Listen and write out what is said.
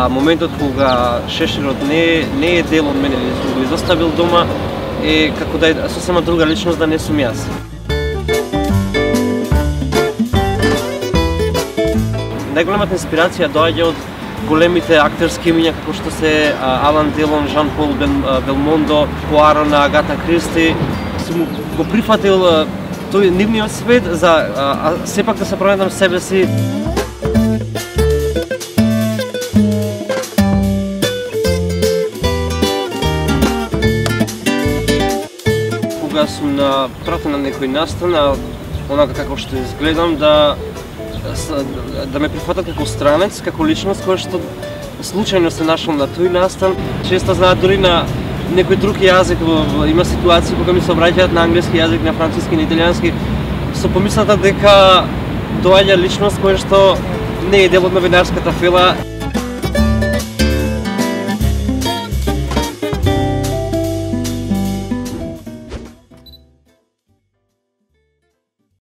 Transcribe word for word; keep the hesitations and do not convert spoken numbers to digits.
а моментот кога Шеширот не не е дел од мене, сум го изоставил дома, е како да е сосема друга личност, да не сум јас. Најголемата инспирација доаѓа од големите актерски имиња како што се Алан Делон, Жан Пол Белмондо, Пуаро, Агата Кристи. Сум го прифатил тој нивниот свет за а, а, сепак да се пронајдам себе си. Кога сум на пратен на некој настан, онака како што изгледам, да да ме прифатат како странец, како личност која што случајно се нашол на тој настан. Често знаат дури на некој друг јазик, има ситуации кога ми се обраќаат на англиски јазик, на француски, на италијански, со помислата дека доаѓа личност која што не е дел од новинарската фила.